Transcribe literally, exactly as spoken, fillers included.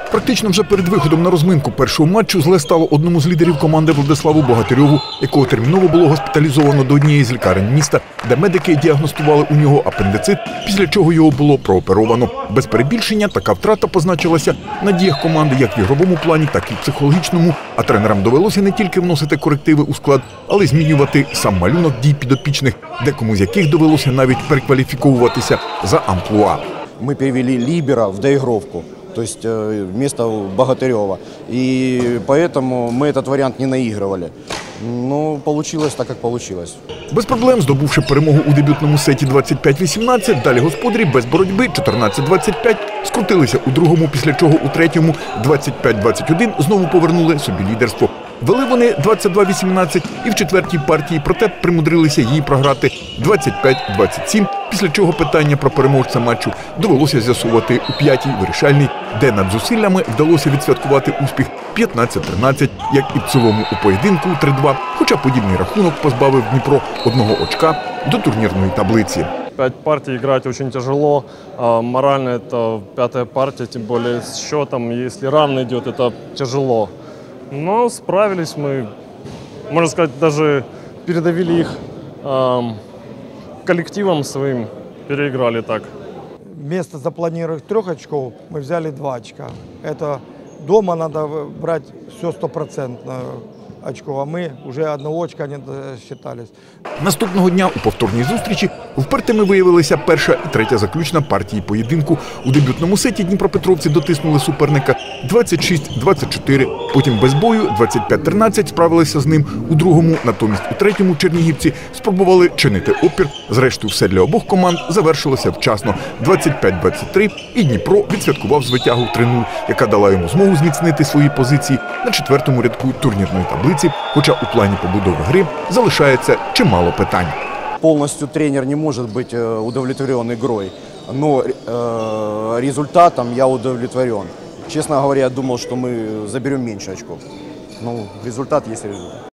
Практично вже перед виходом на розминку першого матчу зле стало одному з лідерів команди Владиславу Богатирьову, якого терміново було госпіталізовано до однієї з лікарень міста, де медики діагностували у нього апендицит, після чого його було прооперовано. Без перебільшення така втрата позначилася на діях команди як в ігровому плані, так і в психологічному, а тренерам довелося не тільки вносити корективи у склад, але й змінювати сам малюнок дій підопічних, декому з яких довелося навіть перекваліфіковуватися за амплуа. Ми перевели либера в доигровку, то есть вместо Богатырева. И поэтому мы этот вариант не наигрывали. Ну, получилось так, як получилось. Без проблем, здобувши перемогу у дебютному сеті двадцять п'ять вісімнадцять, далі господарі без боротьби чотирнадцять двадцять п'ять скрутилися у другому, після чого у третьому двадцять п'ять двадцять один знову повернули собі лідерство. Вели вони двадцять два вісімнадцять і в четвертій партії, проте примудрилися її програти двадцять п'ять двадцять сім, після чого питання про переможця матчу довелося з'ясувати у п'ятій вирішальній, де над зусиллями вдалося відсвяткувати успіх п'ятнадцять тринадцять, як і в цілому у поєдинку три-два, хоча подібний рахунок позбавив Дніпро одного очка до турнірної таблиці. Пять партий играть очень тяжело, а морально это пятая партия, тем более с счетом, если равно идет, это тяжело. Но справились мы, можно сказать, даже передавили их э, коллективом своим, переиграли так. Вместо запланированных трех очков мы взяли два очка. Это дома надо брать все стопроцентно очко, а ми вже одного очка не досчитались. Наступного дня у повторній зустрічі впертими виявилися перша і третя заключна партії поєдинку. У дебютному сеті дніпропетровці дотиснули суперника двадцять шість двадцять чотири. Потім без бою двадцять п'ять тринадцять справилися з ним у другому, натомість у третьому чернігівці спробували чинити опір. Зрештою, все для обох команд завершилося вчасно – двадцять п'ять двадцять три, і Дніпро відсвяткував звитягу три-нуль, яка дала йому змогу зміцнити свої позиції на четвертому рядку турнірної таблиці, хоча у плані побудови гри залишається чимало питань. Полностью тренер не может быть удовлетворен игрой, но э, результатом я удовлетворен. Честно говоря, я думал, что мы заберем меньше очков. Ну, результат есть результат.